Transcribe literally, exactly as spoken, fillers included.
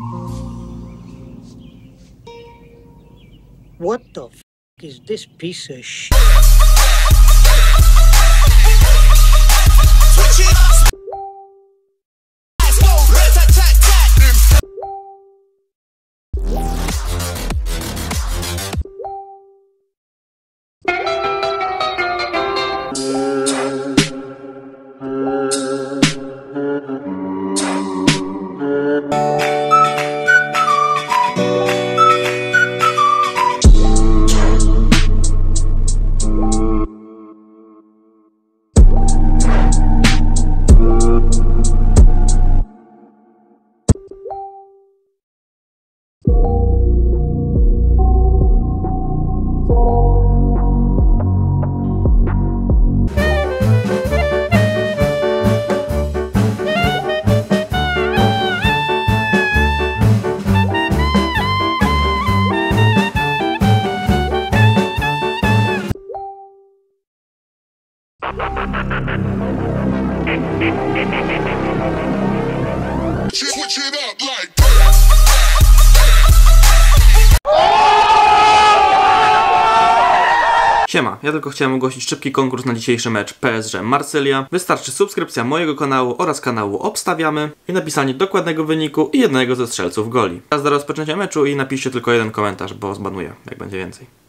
What the f is this piece of sh? Switch it up like Siema, ja tylko chciałem ogłosić szybki konkurs na dzisiejszy mecz P S G Marsylia. Wystarczy subskrypcja mojego kanału oraz kanału Obstawiamy i napisanie dokładnego wyniku i jednego ze strzelców goli. Czas do rozpoczęcia meczu i napiszcie tylko jeden komentarz, bo zbanuję, jak będzie więcej.